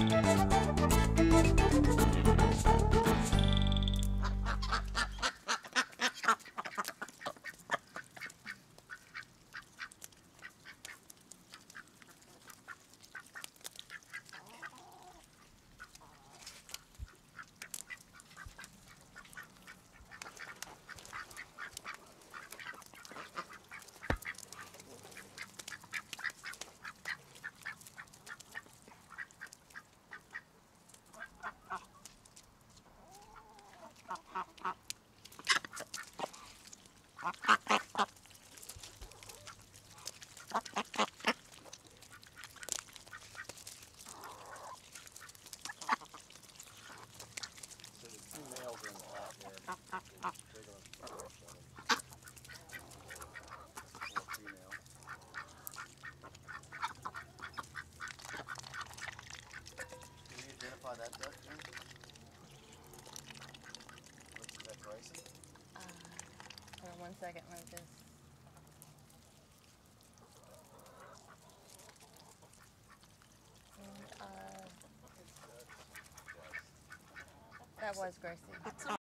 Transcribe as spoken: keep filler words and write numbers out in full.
That duck, Jim? Is that Grayson? Uh, hold on one second, let me just... And, uh, that was Gracie.